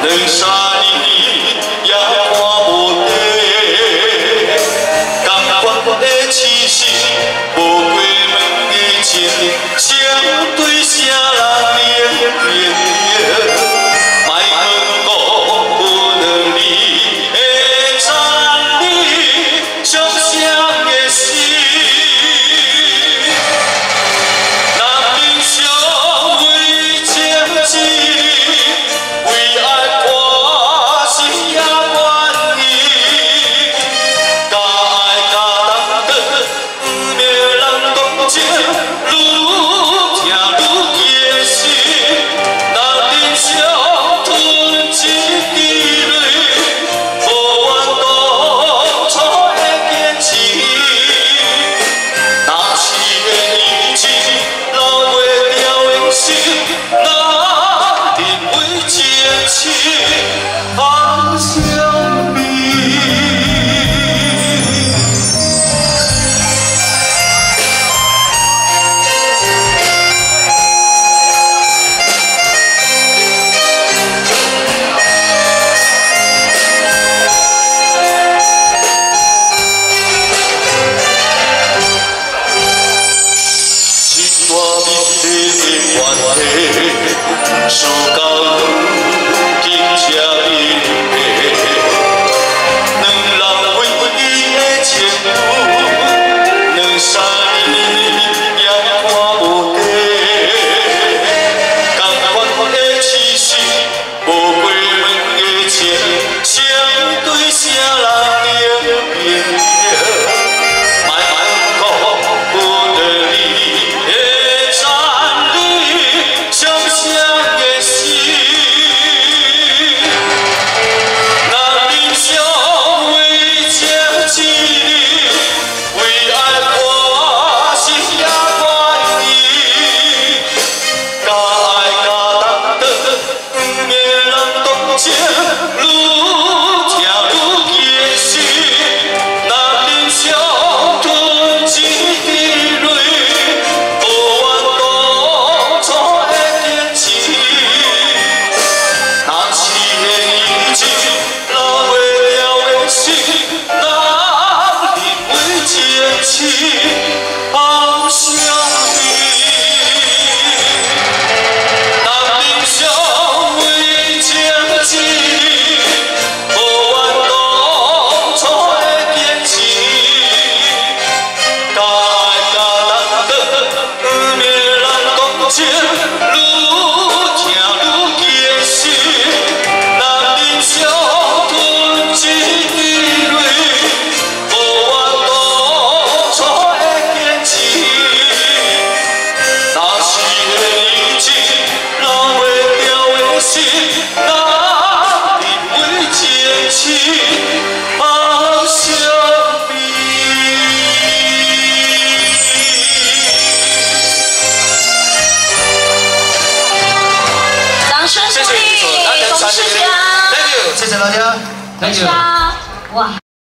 两三年也看无底，甘愿的痴心，无过问的情，谁对谁人怜悯？莫问我不能你的赞美，伤心的心。 事到如今才明白，两人唯一的情侣，两三年也看无底。甘愿的痴心，无过问的情，谁对谁人怜悯？莫问我不能你的赞美，伤心。 谢谢大家，谢谢大家，Thank you，哇。